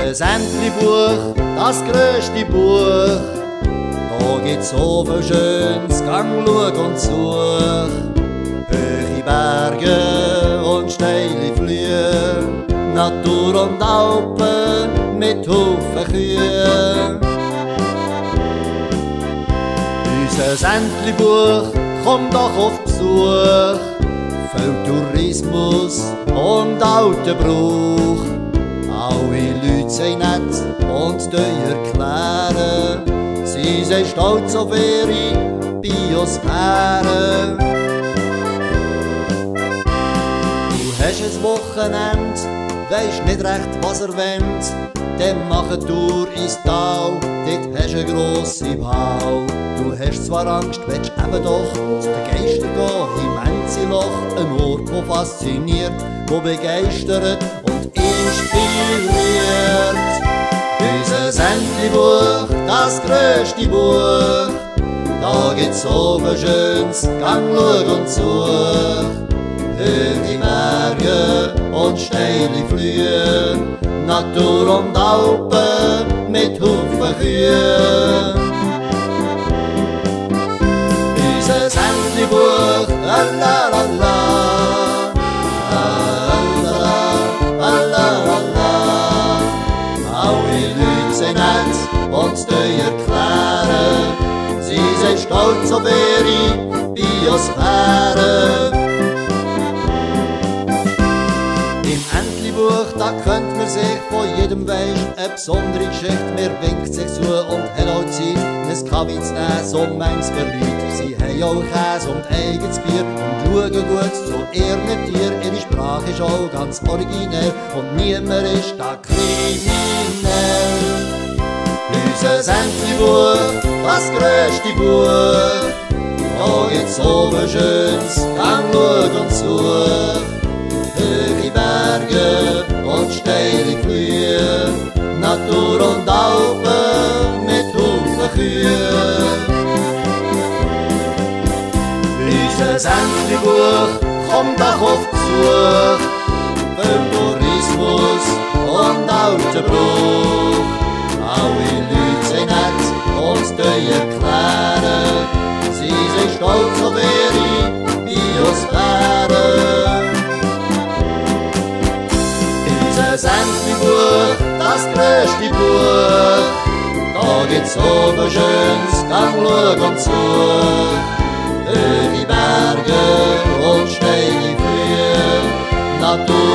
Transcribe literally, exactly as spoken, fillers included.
Unser Entlebuch, das grösste Buch, da gibt's so viel Schönes, gang, schau und such. Hohe Berge und steile Flühe, Natur und Alpen mit Haufen Kühe. Unser Entlebuch kommt doch auf Besuch, viel Tourismus und alter Brauch. Alle Leute sind nett und erklären, sie sind stolz auf ihre Biosphäre. Du hast ein Wochenende, weisst nicht recht, was er wendet, dann mach eine Tour ins Tal, dort hast du eine grosse Wahl. Du hast zwar Angst, willst eben doch zu den Geistern gehen, im Äntlibuech, ein Ort, der fasziniert, der begeistert und inspiriert. Unser Entlebuch, das grösste Buch, da gibt's so viel Schönes, gang, schau und such. Hohe Berge und steile Flühe, Natur und Alpen mit Haufen Kühe. Unser Entlebuch, la la la la, alle Leute sind nett und erklären, sie sind stolz auf ihre Biosphäre. Im Entlebuch, da könnt man sich von jedem weisst eine besondere Geschichte. Mir winkt sich zu und hat auch Zeit, ein Kaffee zu nehmen, so manches Leute. Sie haben auch Käse und eigenes Bier und schauen gut zu ihren Tieren. Ihre Sprache ist auch ganz originell und niemand ist da kriminell. Unser Entlebuch, das grösste Buch, da gibt's so viel Schönes, gang, schau und such. Hohe Berge und steile Flühe, Natur und Alpen mit Haufen Kühe. Unser Entlebuch kommt auch auf Besuch, viel Tourismus und alter Brauch. Alle Leute sind nett und erklären, sie sind stolz auf ihre Biosphäre. Unser Entlebuch, das grösste Buch, da gibt's so viel Schönes, gang, schau und such. Hohe Berge und steile Flühe, Natur